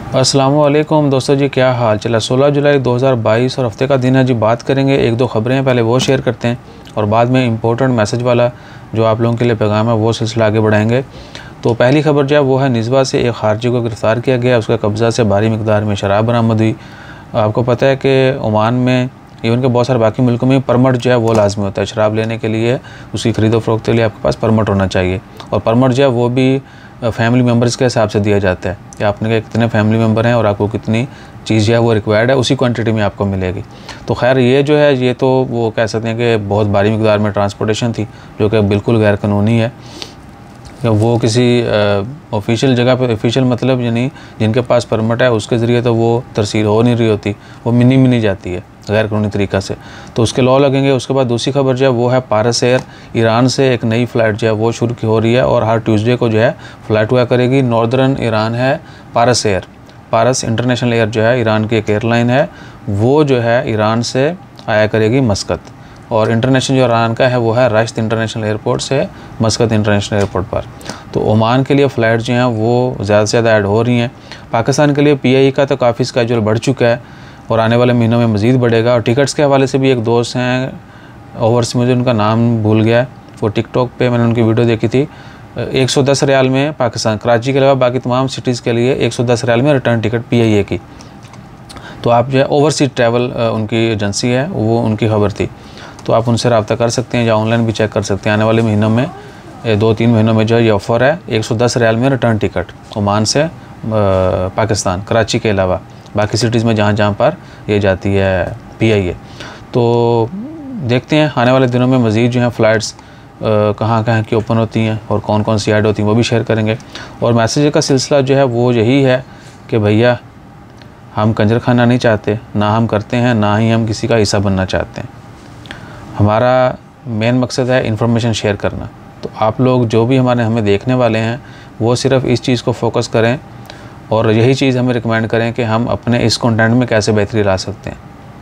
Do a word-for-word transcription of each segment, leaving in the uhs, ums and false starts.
अस्सलामुअलैकुम दोस्तों जी, क्या हाल चला। सोलह जुलाई दो हज़ार बाईस और हफ्ते का दिन है जी। बात करेंगे एक दो ख़बरें हैं, पहले वो शेयर करते हैं और बाद में इम्पोर्टेंट मैसेज वाला जो आप लोगों के लिए पैगाम है वो सिलसिला आगे बढ़ाएंगे। तो पहली खबर जो है वो है निस्बा से एक खारजी को गिरफ़्तार किया गया, उसका कब्ज़ा से भारी मिकदार में शराब बरामद हुई। आपको पता है कि ओमान में इवन के बहुत सारे बाकी मुल्कों में परमिट जो है वो लाजमी होता है शराब लेने के लिए, उसकी ख़रीदो फ़रोख्त के लिए आपके पास परमिट होना चाहिए। और परमिट जो है वो भी फैमिली मेम्बर्स के हिसाब से दिया जाता है कि आपने कितने फैमिली मेम्बर हैं और आपको कितनी चीज़ जो है वो रिक्वायर्ड है, उसी क्वांटिटी में आपको मिलेगी। तो खैर ये जो है ये तो वो कह सकते हैं कि बहुत भारी मिकदार में ट्रांसपोर्टेशन थी जो कि बिल्कुल गैर कानूनी है। वो किसी ऑफिशियल जगह पे, ऑफिशियल मतलब यानी जिनके पास परमिट है उसके ज़रिए तो वो तरसील हो नहीं रही होती, वो मिनी मिनी जाती है गैर कानूनी तरीक़ा से, तो उसके लॉ लगेंगे। उसके बाद दूसरी खबर जो है वो है पारस एयर, ईरान से एक नई फ़्लाइट जो है वो शुरू हो रही है और हर ट्यूसडे को जो है फ़्लाइट हुआ करेगी। नॉर्दर्न ईरान है Pars Air, Pars International Air जो है ईरान की एक एयरलाइन है, वो जो है ईरान से आया करेगी मस्कत। और इंटरनेशनल जो ईरान का है वो है राशिद इंटरनेशनल एयरपोर्ट से मस्कत इंटरनेशनल एयरपोर्ट पर। तो ओमान के लिए फ़्लाइट जो हैं वो ज़्यादा से ज़्यादा ऐड हो रही हैं। पाकिस्तान के लिए पीआईई का तो काफ़ी स्केड्यूल बढ़ चुका है और आने वाले महीनों में मज़ीद बढ़ेगा। और टिकट्स के हवाले से भी एक दोस्त हैं ओवर्स, मुझे उनका नाम भूल गया है, वो टिकटॉक पे मैंने उनकी वीडियो देखी थी। एक सौ दस रियाल में पाकिस्तान कराची के अलावा बाकी तमाम सिटीज़ के लिए एक सौ दस रियाल में रिटर्न टिकट पीआईए की। तो आप जो है ओवरसीज ट्रैवल उनकी एजेंसी है वो उनकी खबर थी, तो आप उनसे रब्ता कर सकते हैं या ऑनलाइन भी चेक कर सकते हैं। आने वाले महीनों में दो तीन महीनों में जो है ये ऑफ़र है एक सौ दस रियाल में रिटर्न टिकट ओमान से पाकिस्तान कराची के अलावा बाकी सिटीज़ में जहाँ जहाँ पर ये जाती है पीआईए। तो देखते हैं आने वाले दिनों में मज़ीद जो है फ़्लाइट्स कहाँ कहाँ की ओपन होती हैं और कौन कौन सी ऐड होती हैं वो भी शेयर करेंगे। और मैसेज का सिलसिला जो है वो यही है कि भैया हम कंजर खाना नहीं चाहते, ना हम करते हैं, ना ही हम किसी का हिस्सा बनना चाहते हैं। हमारा मेन मकसद है इंफॉर्मेशन शेयर करना। तो आप लोग जो भी हमारे हमें देखने वाले हैं वो सिर्फ़ इस चीज़ को फोकस करें और यही चीज़ हमें रिकमेंड करें कि हम अपने इस कंटेंट में कैसे बेहतरी ला सकते हैं।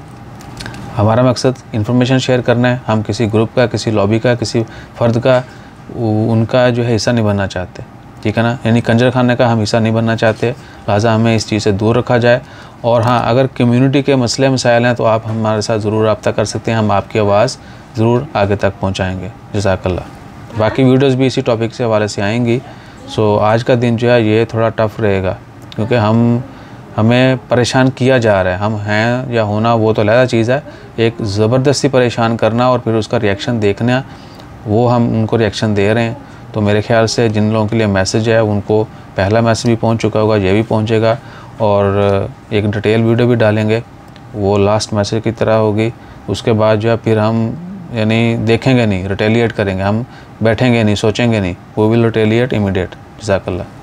हमारा मकसद इंफॉर्मेशन शेयर करना है। हम किसी ग्रुप का, किसी लॉबी का, किसी फ़र्द का उनका जो है हिस्सा नहीं बनना चाहते, ठीक है ना। यानी कंजर खाने का हम हिस्सा नहीं बनना चाहते, लिहाजा हमें इस चीज़ से दूर रखा जाए। और हाँ, अगर कम्युनिटी के मसले मसाइल हैं तो आप हमारे साथ ज़रूर रब्ता कर सकते हैं, हम आपकी आवाज़ ज़रूर आगे तक पहुँचाएँगे। जज़ाकल्लाह। बाकी वीडियोज़ भी इसी टॉपिक से हवाले से आएँगी। सो आज का दिन जो है ये थोड़ा टफ़ रहेगा क्योंकि हम हमें परेशान किया जा रहा है। हम हैं या होना वो तो अलग चीज़ है, एक ज़बरदस्ती परेशान करना और फिर उसका रिएक्शन देखना, वो हम उनको रिएक्शन दे रहे हैं। तो मेरे ख़्याल से जिन लोगों के लिए मैसेज है उनको पहला मैसेज भी पहुंच चुका होगा, ये भी पहुंचेगा और एक डिटेल वीडियो भी डालेंगे, वो लास्ट मैसेज की तरह होगी। उसके बाद जो है फिर हम यानी देखेंगे नहीं, रिटेलिएट करेंगे, हम बैठेंगे नहीं, सोचेंगे नहीं, वो विल रिटेलिएट इमीडिएट। जज़ाकल्लाह।